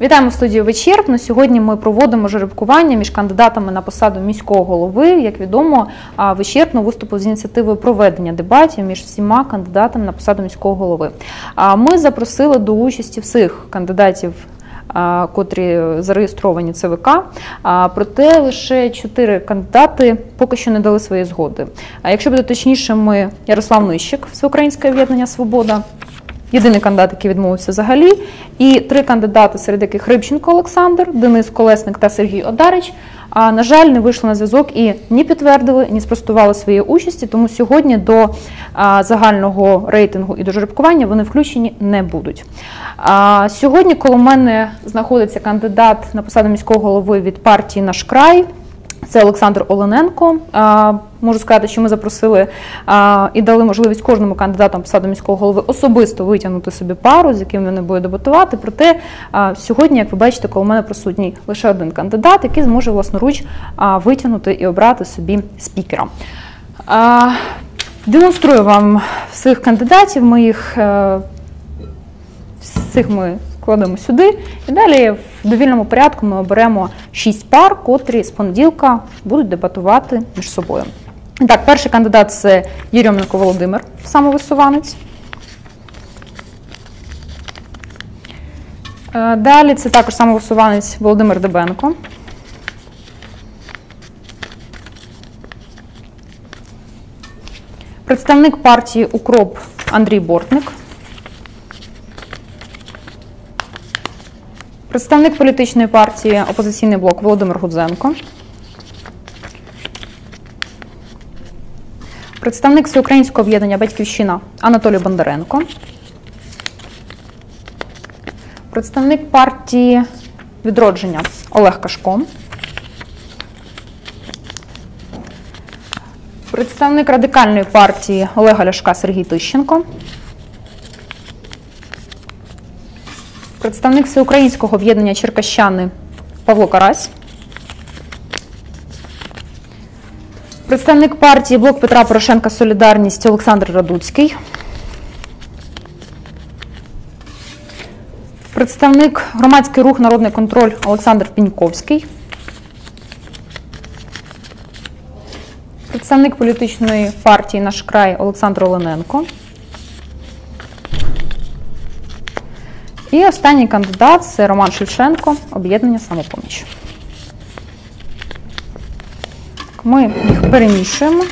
Вітаємо в студії «Вичерпно». Сьогодні ми проводимо жеребкування між кандидатами на посаду міського голови. Як відомо, «Вичерпно» виступив з ініціативою проведення дебатів між всіма кандидатами на посаду міського голови. Ми запросили до участі всіх кандидатів, котрі зареєстровані ЦВК, проте лише 4 кандидати поки що не дали своєї згоди. Якщо бути точнішими, Ярослав Нищик, Всеукраїнське об'єднання «Свобода», єдиний кандидат, який відмовився взагалі, і 3 кандидати, серед яких Рибченко Олександр, Денис Колесник та Сергій Одарич, на жаль, не вийшли на зв'язок і ні підтвердили, ні спростували своєї участі, тому сьогодні до загального рейтингу і до жеребкування вони включені не будуть. Сьогодні коло мене знаходиться кандидат на посаду міського голови від партії «Наш край». Це Олександр Олененко. Можу сказати, що ми запросили і дали можливість кожному кандидату на посаду міського голови особисто витягнути собі пару, з яким вони будуть дебатувати. Проте сьогодні, як ви бачите, коло мене присутній лише один кандидат, який зможе власноруч витягнути і обрати собі спікера. Демонструю вам всіх кандидатів, всіх ми кладемо сюди, і далі в довільному порядку ми оберемо 6 пар, котрі з понеділка будуть дебатувати між собою. Так, перший кандидат – це Єрьоменко Володимир, самовисуванець. Далі це також самовисуванець Володимир Дебенко. Представник партії «Укроп» Андрій Бортник. Представник політичної партії «Опозиційний блок» Володимир Гудзенко. Представник Всеукраїнського об'єднання «Батьківщина» Анатолій Бондаренко. Представник партії «Відродження» Олег Кашко. Представник Радикальної партії Олега Ляшка Сергій Тищенко. Представник Всеукраїнського об'єднання «Черкащани» Павло Карась. Представник партії «Блок Петра Порошенка. Солідарність» Олександр Радуцький. Представник громадський рух «Народний контроль» Олександр Піньковський. Представник політичної партії «Наш край» Олександр Олененко. І останній кандидат – це Роман Шевченко, об'єднання «Самопоміч». Ми їх перемішуємо.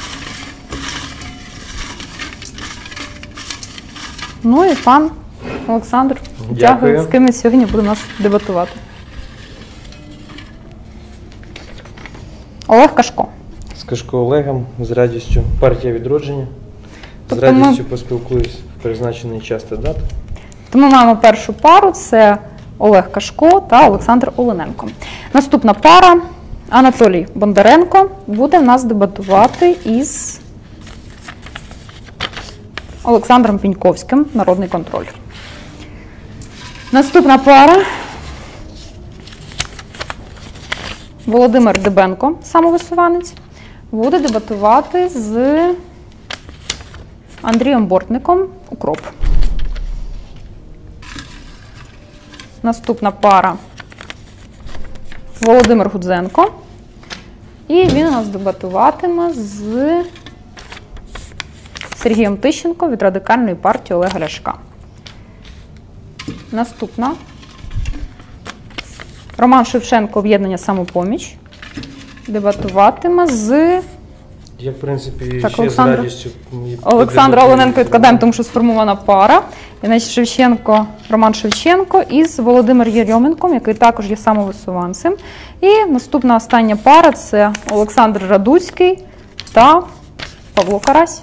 Ну і пан Олександр Дякую. З ким він сьогодні буде нас дебатувати. Олег Кашко. З Кашко Олегом, з радістю партія «Відродження». З радістю поспілкуюсь в призначений час та дату. То ми маємо першу пару – це Олег Кашко та Олександр Олененко. Наступна пара – Анатолій Бондаренко буде в нас дебатувати із Олександром Піньковським, «Народний контроль». Наступна пара – Володимир Дебенко, самовисуванець, буде дебатувати з Андрієм Бортником, «Укроп». Наступна пара – Володимир Гудзенко. І він у нас дебатуватиме з Сергієм Тищенко від Радикальної партії Олега Ляшка. Наступна – Роман Шевченко, об'єднання «Самопоміч». Дебатуватиме з... Я, в принципі, ще з радістю... Олександра Олененко відкладаємо, тому що сформована пара. Іначе Роман Шевченко із Володимиром Єрьоменком, який також є самовисуванцем. І наступна остання пара – це Олександр Радуцький та Павло Карась.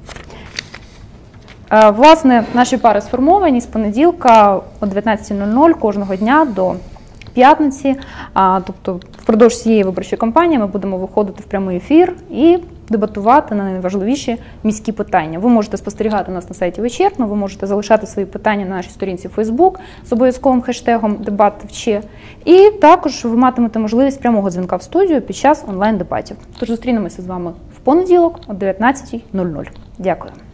Власне, наші пари сформовані з понеділка о 19:00 кожного дня до п'ятниці. Тобто впродовж цієї виборчої кампанії ми будемо виходити в прямий ефір і дебатувати на найважливіші міські питання. Ви можете спостерігати нас на сайті «Вичерпно», ви можете залишати свої питання на нашій сторінці в Facebook з обов'язковим хештегом «Дебат-ВЧ». І також ви матимете можливість прямого дзвінка в студію під час онлайн-дебатів. Тож зустрінемося з вами в понеділок о 19:00. Дякую.